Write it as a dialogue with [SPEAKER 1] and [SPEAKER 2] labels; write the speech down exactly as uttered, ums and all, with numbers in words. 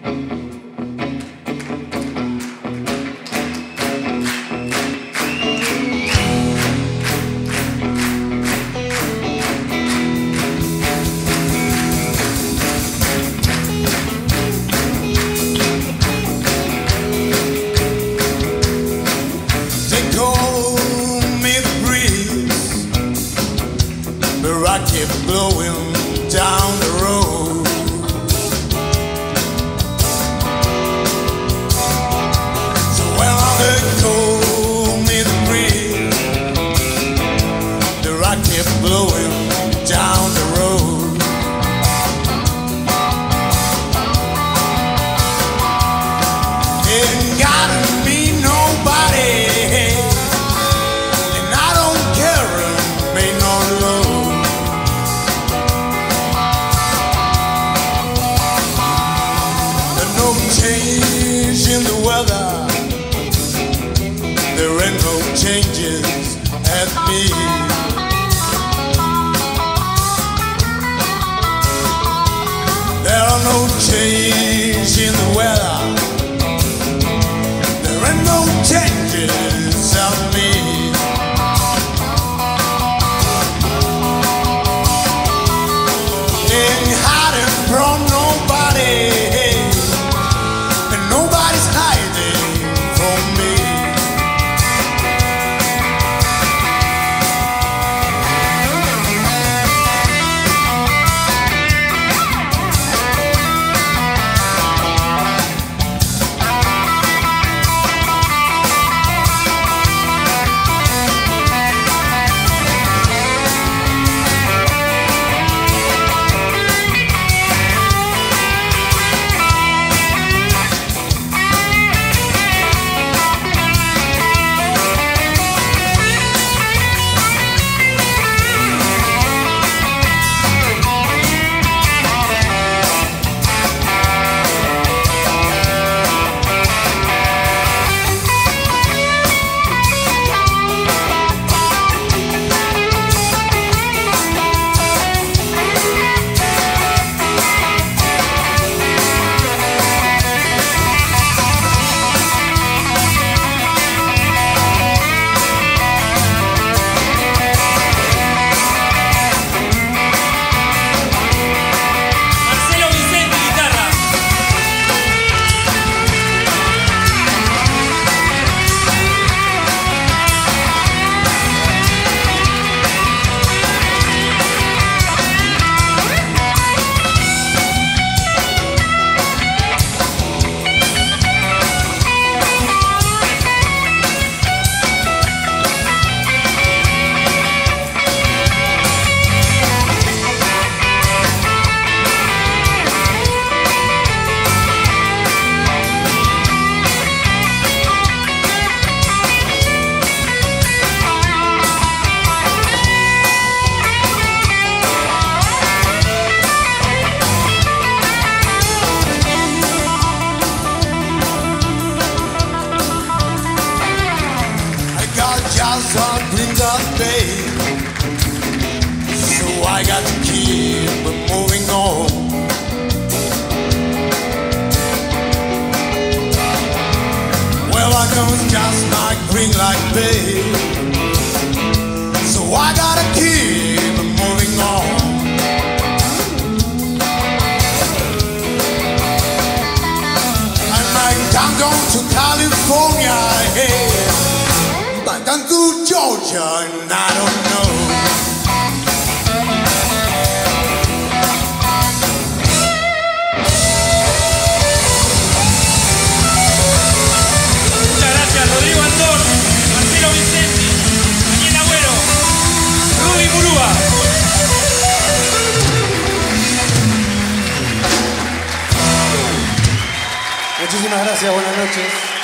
[SPEAKER 1] Kept blowing down the road. So when I let go me the breeze, the rock kept blowing down the road. Ain't gotta be nobody, and I don't care if ain't no love. Change in the weather, there ain't no changes at me. There are no changes in the weather, there ain't no changes at me. Ain't hiding from nobody. Some dreams of fate, so I got to keep moving on. Well, I know it's just not green like babe, so I gotta keep moving on. I might come down to California, hey. Down to Georgia, and I don't know.
[SPEAKER 2] Muchas gracias, Rodrigo Antón, Marcelo Vicenti, Daniel Agüero, Rudy Murúa.
[SPEAKER 3] Muchísimas gracias, buenas noches.